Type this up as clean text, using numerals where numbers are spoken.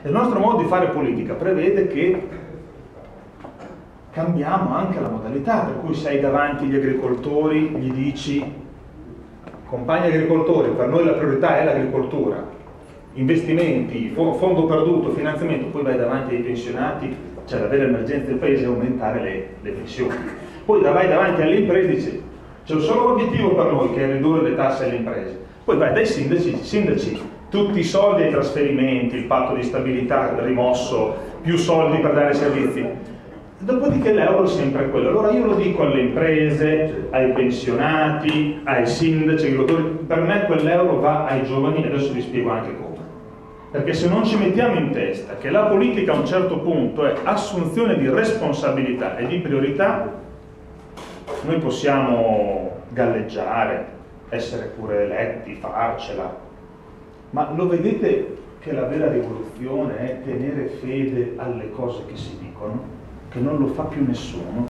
Il nostro modo di fare politica prevede che cambiamo anche la modalità, per cui sei davanti agli agricoltori, gli dici: compagni agricoltori, per noi la priorità è l'agricoltura, investimenti, fondo perduto, finanziamento. Poi vai davanti ai pensionati, cioè la vera emergenza del paese è aumentare le pensioni. Poi vai davanti alle imprese e dici: c'è un solo obiettivo per noi, che è ridurre le tasse alle imprese. Poi vai dai sindaci, tutti i soldi ai trasferimenti, il patto di stabilità rimosso, più soldi per dare servizi. Dopodiché l'euro è sempre quello. Allora io lo dico alle imprese, ai pensionati, ai sindaci, ai agricoltori: per me quell'euro va ai giovani, e adesso vi spiego anche come. Perché se non ci mettiamo in testa che la politica a un certo punto è assunzione di responsabilità e di priorità, noi possiamo galleggiare, essere pure eletti, farcela, ma lo vedete che la vera rivoluzione è tenere fede alle cose che si dicono, che non lo fa più nessuno.